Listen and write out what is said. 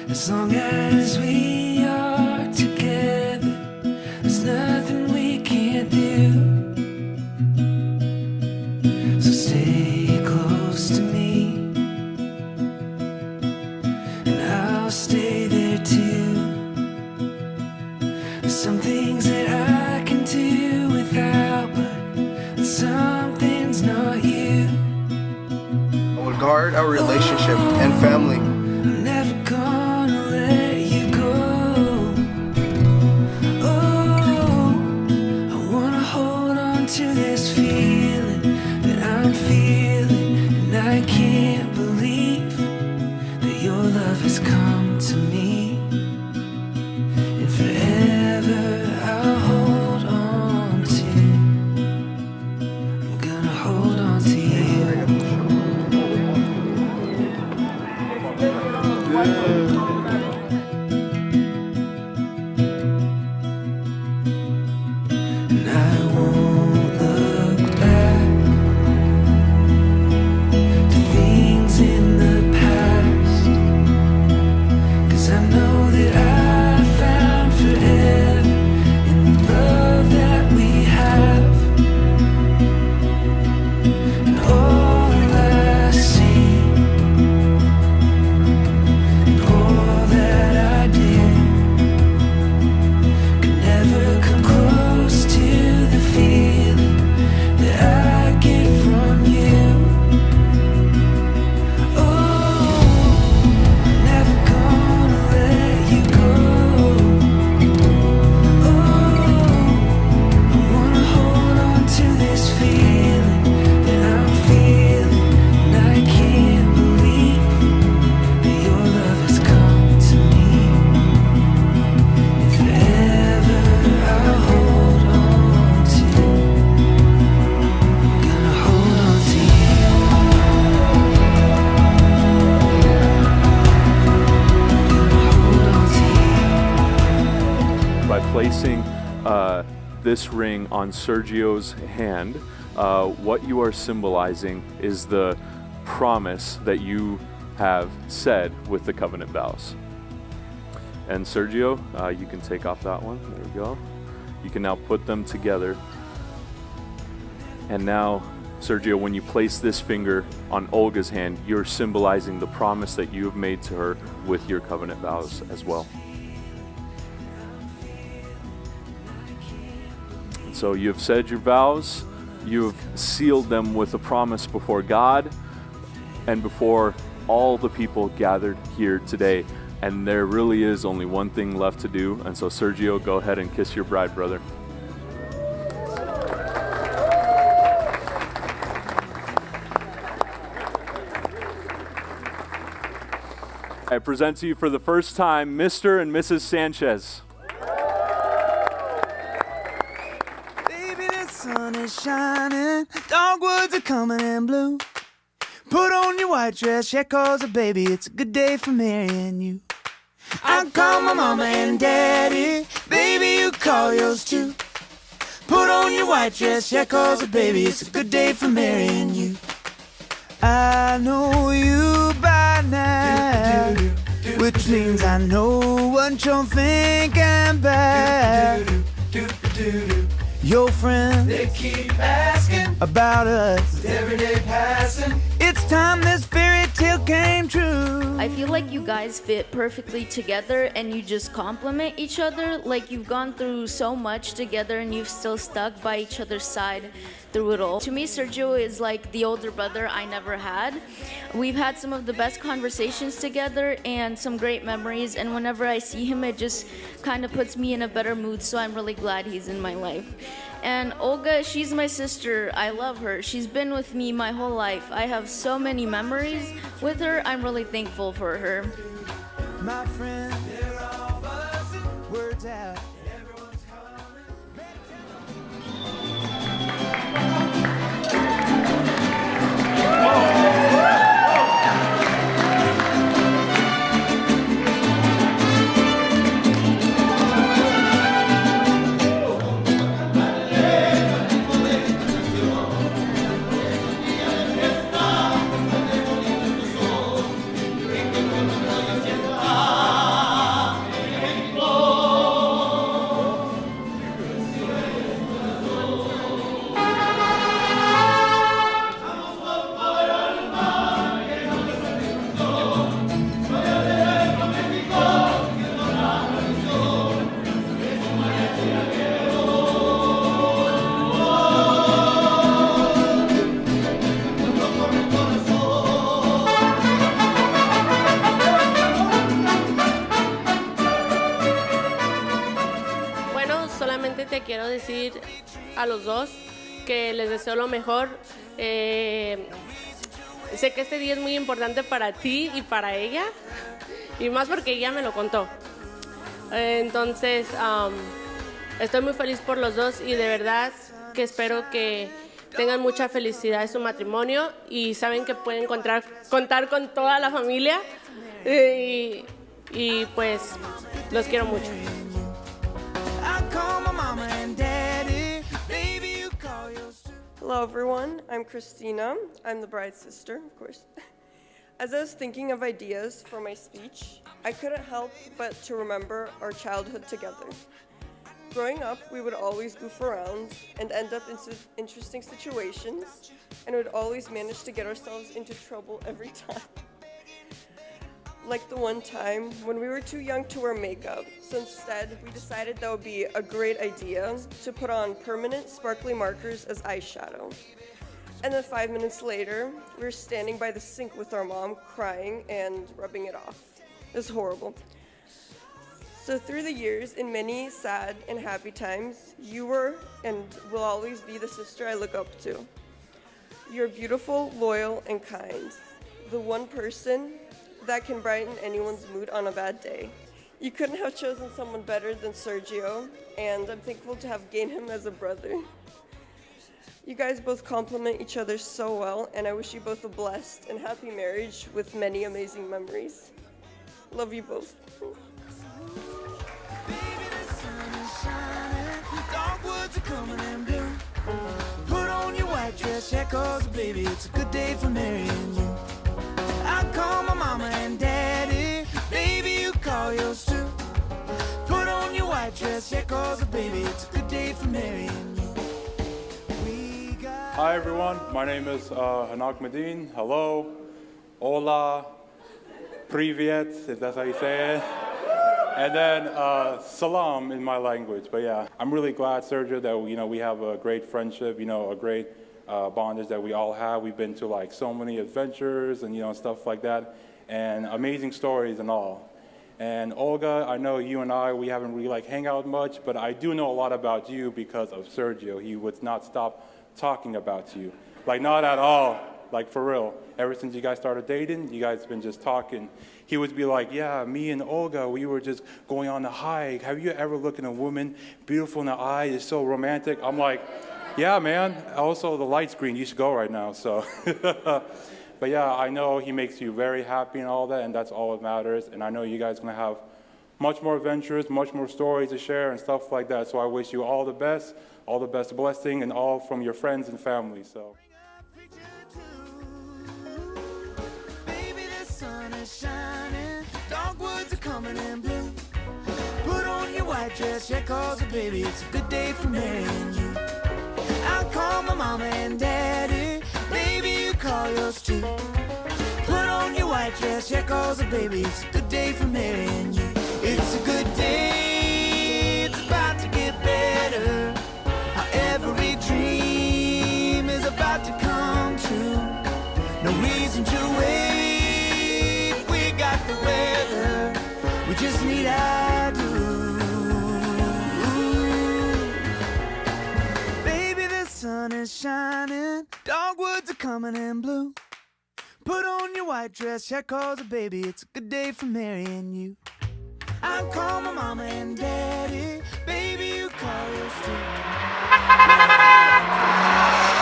As long as we are together, there's nothing we can't do. So stay close to me, and I'll stay there too. There's some things that I can do without, but something's not you. I will guard our relationship and family. I'm never gonna let you go. Oh, I wanna hold on to this feeling that I'm feeling, and I can't believe that your love has come to me. And forever I'll hold on to. I'm gonna hold on to you. And I won't look back to things in the past, 'cause I know that I found forever in the love that we have. And all I see, and all that I did, could never come close to the feeling that I get from you. Oh, I'm never gonna let you go. Oh, I wanna hold on to this feeling that I'm feeling, and I can't believe that your love has come to me. And forever I'll hold on to. Gonna hold on to you. Gonna hold on to you. By placing this ring on Sergio's hand, what you are symbolizing is the promise that you have said with the covenant vows. And Sergio, you can take off that one. There we go. You can now put them together. And now, Sergio, when you place this finger on Olga's hand, you're symbolizing the promise that you have made to her with your covenant vows as well. And so you have said your vows, you have sealed them with a promise before God and before all the people gathered here today. And there really is only one thing left to do. And so Sergio, go ahead and kiss your bride, brother. I present to you for the first time, Mr. and Mrs. Sanchez. Baby, the sun is shining, dogwoods are coming in blue. Put on your white dress, yeah, 'cause baby, it's a good day for marrying you. I call my mama and daddy, baby, you call yours too. Put on your white dress, yeah, 'cause baby, it's a good day for marrying you. I know you by now, which means I know what you're thinking about. Your friends, they keep asking about us with every day passing. It's time this fairy tale came true. I feel like you guys fit perfectly together and you just complement each other. Like you've gone through so much together and you've still stuck by each other's side through it all. To me, Sergio is like the older brother I never had. We've had some of the best conversations together and some great memories, and whenever I see him, it just kind of puts me in a better mood, so I'm really glad he's in my life. And Olga, she's my sister. I love her. She's been with me my whole life. I have so many memories with her. I'm really thankful for her. My friend, they're all buzzing, words out. quiero decir a los dos que les deseo lo mejor. Sé que este día es muy importante para ti y para ella, y más porque ella me lo contó. Entonces, estoy muy feliz por los dos y de verdad que espero que tengan mucha felicidad en su matrimonio y saben que pueden contar con toda la familia y pues los quiero mucho. Hello everyone, I'm Christina. I'm the bride's sister, of course. As I was thinking of ideas for my speech, I couldn't help but to remember our childhood together. Growing up, we would always goof around and end up in interesting situations, and would always manage to get ourselves into trouble every time. Like the one time when we were too young to wear makeup, so instead we decided that would be a great idea to put on permanent sparkly markers as eyeshadow. And then 5 minutes later, we were standing by the sink with our mom crying and rubbing it off. It was horrible. So through the years, in many sad and happy times, you were and will always be the sister I look up to. You're beautiful, loyal, and kind. The one person that can brighten anyone's mood on a bad day. You couldn't have chosen someone better than Sergio, and I'm thankful to have gained him as a brother. You guys both complement each other so well, and I wish you both a blessed and happy marriage with many amazing memories. Love you both. Put on your white dress, yeah, 'cause baby, it's a good day for marrying you. I call my mama and daddy, baby, you call yours too. Put on your white dress, yeah, 'cause baby, it's a good day for marrying you. Hi everyone, my name is Hanak Medin. Hello, hola, privyet, if that's how you say it. And then salam in my language. But yeah, I'm really glad, Sergio, that we have a great friendship, a great bondage that we all have. We've been to like so many adventures and stuff like that, and amazing stories and all. And Olga, I know you and we haven't really like hang out much, but I do know a lot about you because of Sergio. He would not stop talking about you, like not at all, like for real. Ever since you guys started dating, you guys been just talking. He would be like, yeah, me and Olga, we were just going on a hike. Have you ever looked at a woman beautiful in the eye? It's so romantic. I'm like, yeah, man. Also, the light screen, you should go right now. So, but yeah, I know he makes you very happy and all that, and that's all that matters. And I know you guys are gonna have much more adventures, much more stories to share and stuff like that. So I wish you all the best blessing, and all from your friends and family. So. Baby, the sun is shining, dogwoods are coming in blue. Put on your white dress, yeah, 'cause baby, it's a good day for marrying you. I'll call my mama and daddy, baby, you call yours too. Put on your white dress, yeah, 'cause baby, it's a good day for marrying you. It's a good day, it's about to get better. Every dream is about to come true. No reason to wait, we got the weather, we just need our Baby, the sun is shining, dogwoods are coming in blue. Put on your white dress, yeah, 'cause baby, it's a good day for marrying you. I'll call my mama and daddy, baby, you call yours too.